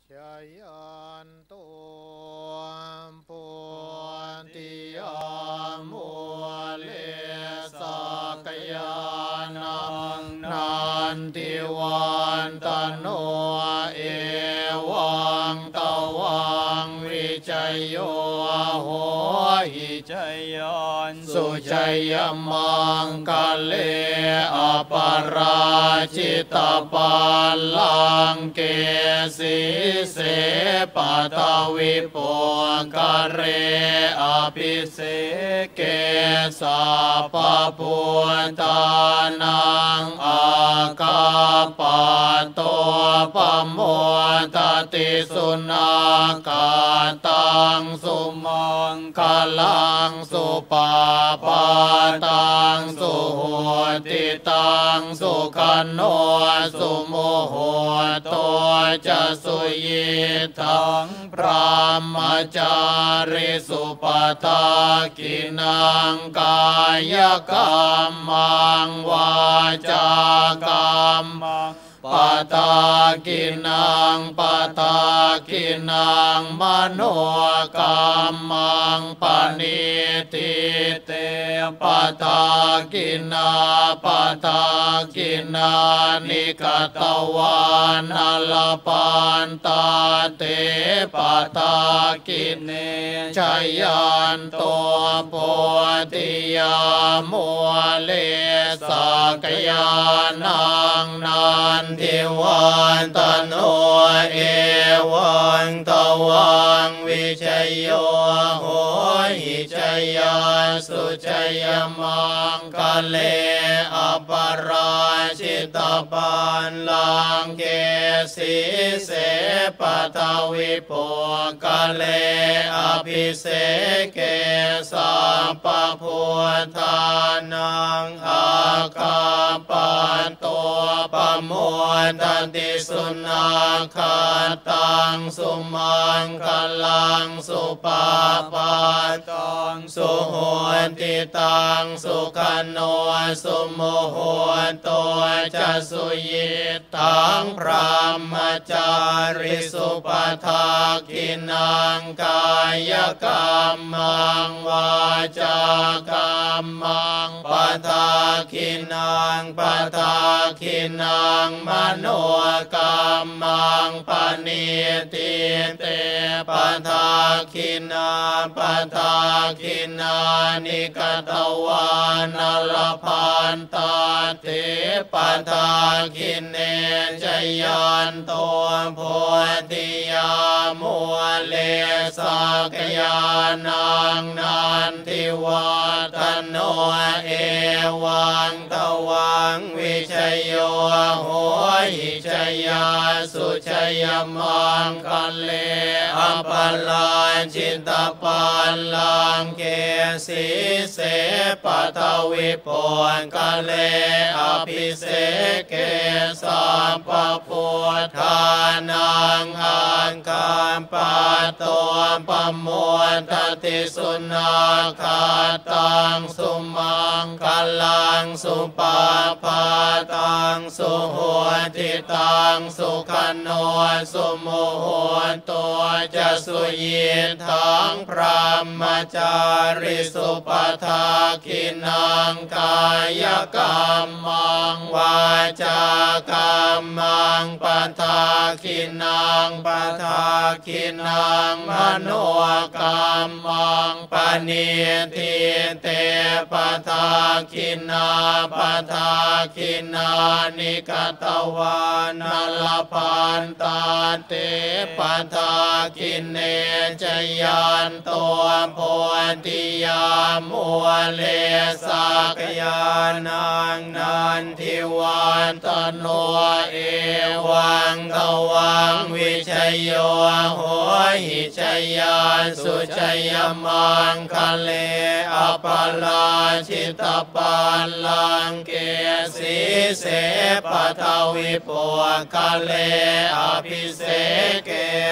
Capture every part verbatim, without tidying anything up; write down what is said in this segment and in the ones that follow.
ชัยยันตุปุติยามุเลสักยานังนันติวันตโนเอวังตวังวิจัยโยโหหิชัยยันสุชัยยมังคะเลอปราชิตปัลลังเกสีเสปัตวิปุกเรอภิเสเกสัพพุทธานังอาคาปะโตปโมทติสุนาคาตังสุมังคลังสุปาปาตังสุโหติตังสุขันโนสุโมโหตัวจะสุยิทังพระมจาริสุปทากินังกายกรรมังวาจากรรมังปตากินังปตากินังมโนกรรมังปณิทิเตปตากินาปตากินานิกตวานลปันตาเตปตากิเนชยันตัวโพธิยามุเลสักยานังนันทิวันตโนเอวังตวังวิชัยโยโหหิชัยยาสุชัยมังคะเลอปราชิตปัลลังเกสีเสปัตวิปุกเลอภิเสเกสัพพุทธานังอาคาปะโตปโมทติสุนาคาตังสุมังคลังสุปาปาตังสุโหติตังสุขันโนสุโมโหตัวจะสุยิทังพระมจาริสุปทากินังกายกรรมังวาจากรรมังปทากินังปทากินังมโนกรรมังปณิทิเตปทากินาปทากินานิกตวานลพันตาเตปทากิเนชยันตัวโพธิยามุเลสักยานังนันทิวัฒโนเอวังตวังวิชัยโยโหหิชัยยาสุชัยมังคะเลอปราชิตปัลลังเกสีเสปัตวิปุกเลอภิเสเกสัพพุทธานังอาคาปะโตปโมทติสุนาคาตังสุมังคลังสุปาปาตังสุโหติตังสุขันโนสุโมโหตัวจะสุยิทังพระมจาริสุปทากินังกายกรรมังวาจากรรมังปทากินังปทากินังมโนกรรมังปณิทิเตปทากินาปทากินานิกตวานลพันตาเตปทากิเนชยันตัวโพธิยามุเลสักยานังนันทิวันตโนเอวังตวังวิชัยโยโหหิชัยยาสุชัยมังคะเลอปราชิตปัลลังเกสีเสปัทวิปุกเลอภิเสเก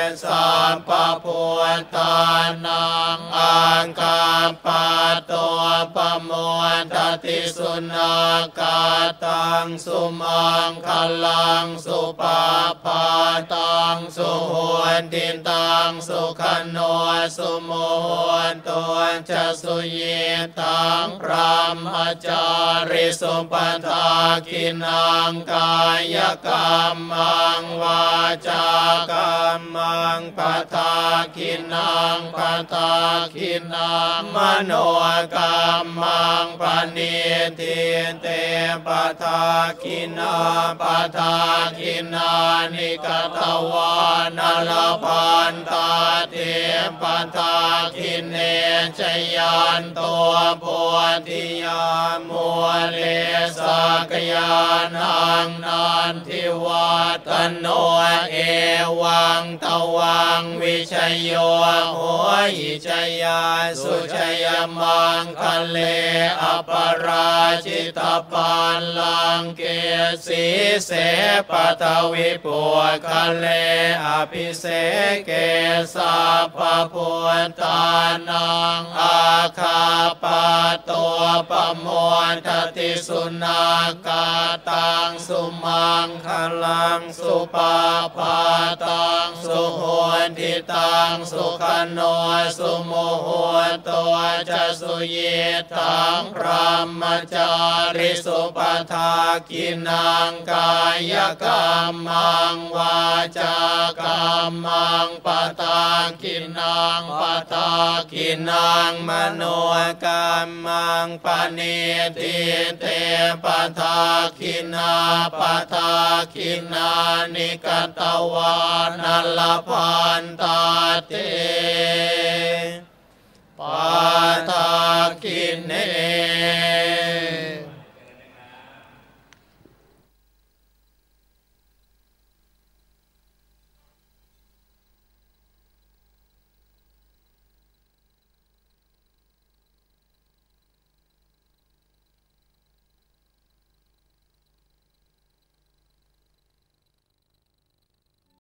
สัพพพุทธานังอังคาปะตัวปโมทติสุนักาตังสุมังคลังสุปาปาตังสุโหติตังสุขโนสุโมหตัวจะสุเยตังพรหมจาริสุปทาคินังกายกรรมังวาจากรรมังปทาคินังปทาคินังมโนกรรมังปณิทิเตปทาคินาปทาคินานิกตวานลพันตาเทปทาคินเนชยันตัวโพธิยามัวเลสักยานังนันทิวัตโนเอวังตวังวิชโยโหหิชยาสุชยมังคะเลอปราชิตปันลังเกสีเสปทวิปุคะเลอภิเสเกสัพพพุทธานังอาคาปะตัวปโมทติสุนักาตังสุมังคลังสุปาปาตังสุโหติตังสุขโนสุโมโหตัวจะสุเยตังพรหมจาริสุปทาคินังกายกรรมังวาจากรรมังปทาคินังปทาคินังมโนกรรมังปณิทิเตปทาคินาปทาคินานิกตวานลพันตาเตปทาคินเน